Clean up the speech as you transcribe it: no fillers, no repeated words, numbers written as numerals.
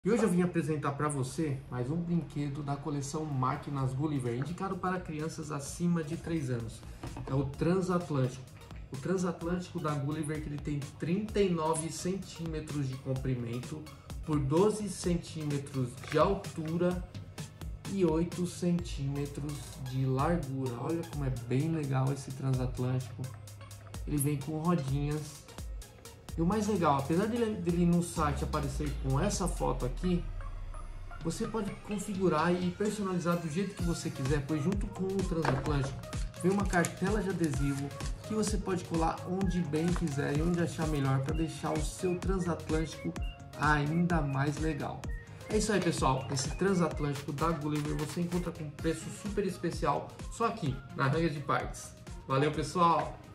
E hoje eu vim apresentar para você mais um brinquedo da coleção Máquinas Gulliver, indicado para crianças acima de 3 anos. É o Transatlântico. O Transatlântico da Gulliver, que ele tem 39 centímetros de comprimento por 12 centímetros de altura e 8 centímetros de largura. Olha como é bem legal esse Transatlântico. Ele vem com rodinhas. E o mais legal, apesar dele no site aparecer com essa foto aqui, você pode configurar e personalizar do jeito que você quiser, pois junto com o Transatlântico vem uma cartela de adesivo que você pode colar onde bem quiser e onde achar melhor para deixar o seu Transatlântico ainda mais legal. É isso aí, pessoal, esse Transatlântico da Gulliver você encontra com preço super especial só aqui na Hang de Partes. Valeu, pessoal!